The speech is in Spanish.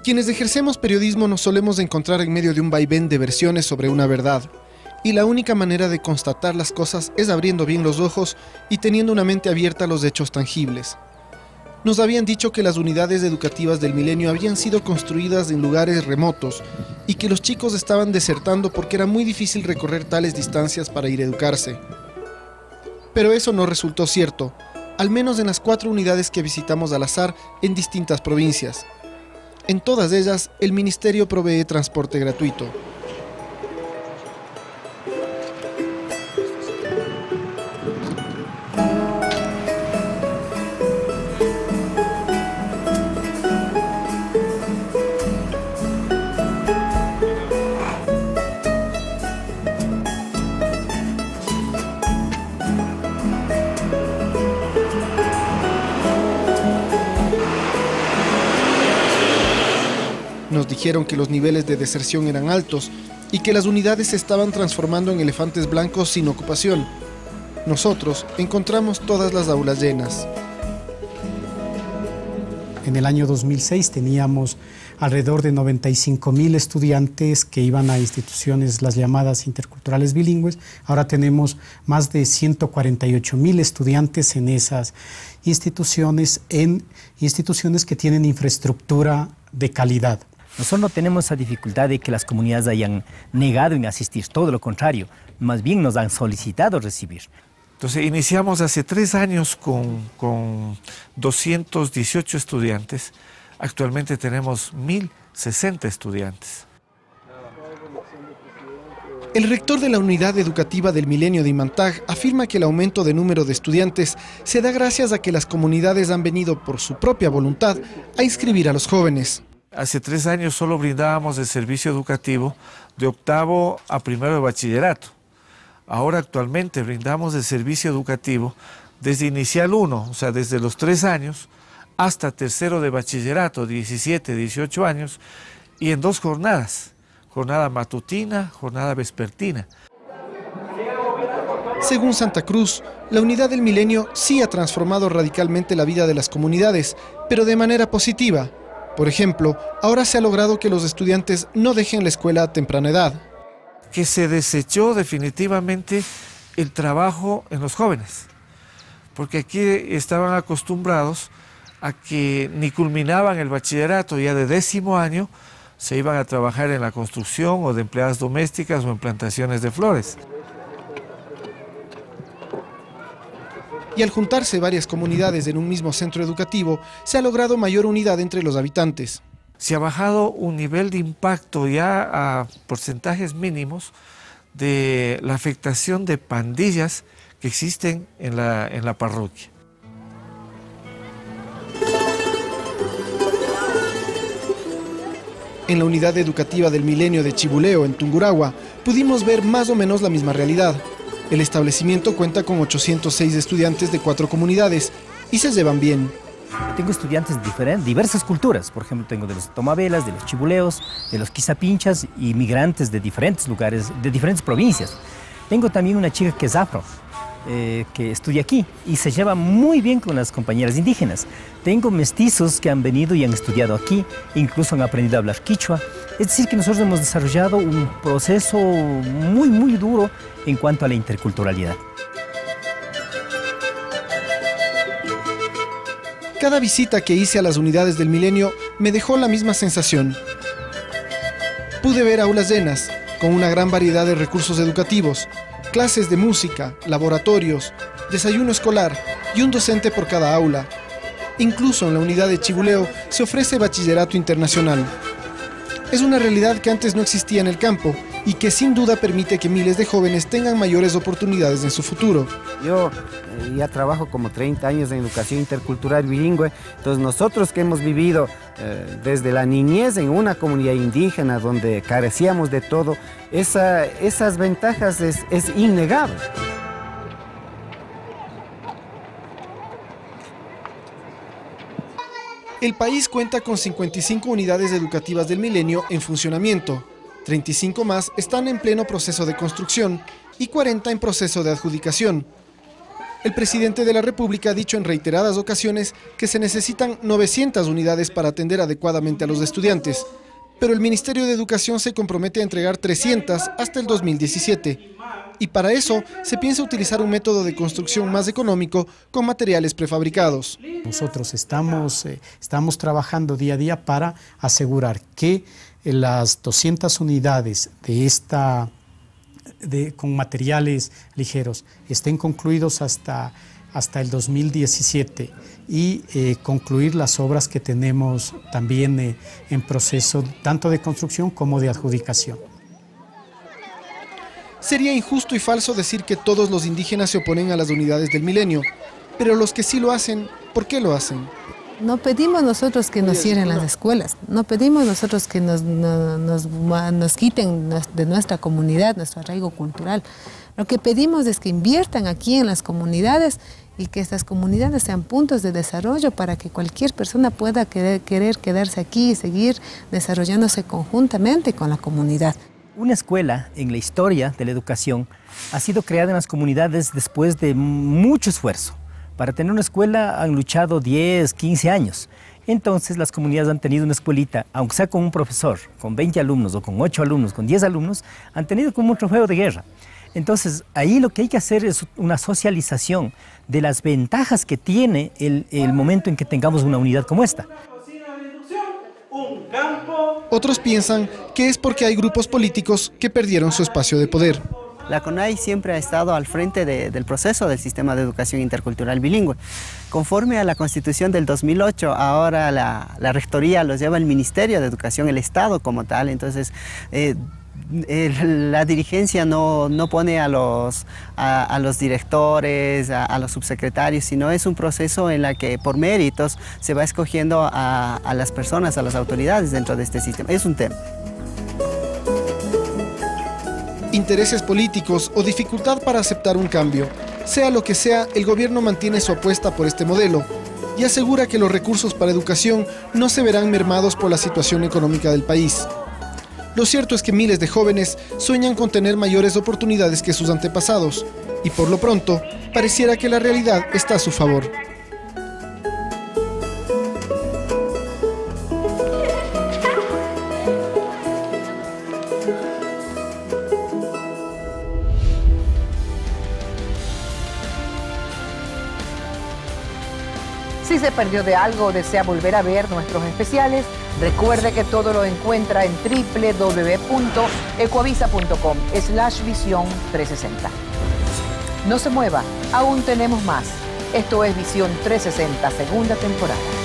Quienes ejercemos periodismo nos solemos encontrar en medio de un vaivén de versiones sobre una verdad, y la única manera de constatar las cosas es abriendo bien los ojos y teniendo una mente abierta a los hechos tangibles. Nos habían dicho que las unidades educativas del Milenio habían sido construidas en lugares remotos y que los chicos estaban desertando porque era muy difícil recorrer tales distancias para ir a educarse. Pero eso no resultó cierto, al menos en las 4 unidades que visitamos al azar en distintas provincias. En todas ellas, el ministerio provee transporte gratuito. Nos dijeron que los niveles de deserción eran altos y que las unidades se estaban transformando en elefantes blancos sin ocupación. Nosotros encontramos todas las aulas llenas. En el año 2006 teníamos alrededor de 95.000 estudiantes que iban a instituciones, las llamadas interculturales bilingües. Ahora tenemos más de 148.000 estudiantes en esas instituciones, que tienen infraestructura de calidad. Nosotros no tenemos esa dificultad de que las comunidades hayan negado en asistir, todo lo contrario, más bien nos han solicitado recibir. Entonces iniciamos hace 3 años con 218 estudiantes, actualmente tenemos 1.060 estudiantes. El rector de la unidad educativa del Milenio de Imantag afirma que el aumento de número de estudiantes se da gracias a que las comunidades han venido por su propia voluntad a inscribir a los jóvenes. Hace 3 años solo brindábamos el servicio educativo de 8º a 1º de bachillerato. Ahora actualmente brindamos el servicio educativo desde inicial 1, o sea, desde los 3 años, hasta 3º de bachillerato, 17, 18 años, y en 2 jornadas, jornada matutina, jornada vespertina. Según Santa Cruz, la unidad del Milenio sí ha transformado radicalmente la vida de las comunidades, pero de manera positiva. Por ejemplo, ahora se ha logrado que los estudiantes no dejen la escuela a temprana edad. Que se desechó definitivamente el trabajo en los jóvenes, porque aquí estaban acostumbrados a que ni culminaban el bachillerato, ya de 10º año se iban a trabajar en la construcción o de empleadas domésticas o en plantaciones de flores. Y al juntarse varias comunidades en un mismo centro educativo, se ha logrado mayor unidad entre los habitantes. Se ha bajado un nivel de impacto ya a porcentajes mínimos de la afectación de pandillas que existen en la parroquia. En la unidad educativa del Milenio de Chibuleo, en Tungurahua, pudimos ver más o menos la misma realidad. El establecimiento cuenta con 806 estudiantes de 4 comunidades y se llevan bien. Tengo estudiantes de diversas culturas, por ejemplo, tengo de los tomavelas, de los chibuleos, de los quizapinchas y migrantes de diferentes lugares, de diferentes provincias. Tengo también una chica que es afro, que estudia aquí y se lleva muy bien con las compañeras indígenas. Tengo mestizos que han venido y han estudiado aquí, incluso han aprendido a hablar quichua. Es decir, que nosotros hemos desarrollado un proceso muy duro en cuanto a la interculturalidad. Cada visita que hice a las unidades del Milenio me dejó la misma sensación. Pude ver aulas llenas, con una gran variedad de recursos educativos, clases de música, laboratorios, desayuno escolar y un docente por cada aula. Incluso en la unidad de Chibuleo se ofrece bachillerato internacional. Es una realidad que antes no existía en el campo y que sin duda permite que miles de jóvenes tengan mayores oportunidades en su futuro. Yo ya trabajo como 30 años en educación intercultural bilingüe, entonces nosotros que hemos vivido desde la niñez en una comunidad indígena donde carecíamos de todo, esas ventajas es innegable. El país cuenta con 55 unidades educativas del Milenio en funcionamiento. 35 más están en pleno proceso de construcción y 40 en proceso de adjudicación. El presidente de la República ha dicho en reiteradas ocasiones que se necesitan 900 unidades para atender adecuadamente a los estudiantes, pero el Ministerio de Educación se compromete a entregar 300 hasta el 2017. Y para eso se piensa utilizar un método de construcción más económico con materiales prefabricados. Nosotros estamos trabajando día a día para asegurar que las 200 unidades con materiales ligeros estén concluidos hasta el 2017 y concluir las obras que tenemos también en proceso tanto de construcción como de adjudicación. Sería injusto y falso decir que todos los indígenas se oponen a las unidades del milenio, pero los que sí lo hacen, ¿por qué lo hacen? No pedimos nosotros que nos cierren las escuelas, no pedimos nosotros que nos quiten de nuestra comunidad, nuestro arraigo cultural. Lo que pedimos es que inviertan aquí en las comunidades y que estas comunidades sean puntos de desarrollo para que cualquier persona pueda querer quedarse aquí y seguir desarrollándose conjuntamente con la comunidad. Una escuela en la historia de la educación ha sido creada en las comunidades después de mucho esfuerzo. Para tener una escuela han luchado 10, 15 años. Entonces las comunidades han tenido una escuelita, aunque sea con un profesor, con 20 alumnos o con 8 alumnos, con 10 alumnos, han tenido como un trofeo de guerra. Entonces ahí lo que hay que hacer es una socialización de las ventajas que tiene el momento en que tengamos una unidad como esta. Otros piensan que es porque hay grupos políticos que perdieron su espacio de poder. La CONAI siempre ha estado al frente del proceso del sistema de educación intercultural bilingüe. Conforme a la Constitución del 2008, ahora la rectoría los lleva el Ministerio de Educación, el Estado como tal. Entonces, la dirigencia no pone a los directores, a los subsecretarios, sino es un proceso en el que por méritos se va escogiendo a las personas, a las autoridades dentro de este sistema. Es un tema. Intereses políticos o dificultad para aceptar un cambio. Sea lo que sea, el gobierno mantiene su apuesta por este modelo y asegura que los recursos para educación no se verán mermados por la situación económica del país. Lo cierto es que miles de jóvenes sueñan con tener mayores oportunidades que sus antepasados y por lo pronto pareciera que la realidad está a su favor. Si se perdió de algo o desea volver a ver nuestros especiales, recuerde que todo lo encuentra en www.ecoavisa.com/visión360. No se mueva, aún tenemos más. Esto es Visión 360, segunda temporada.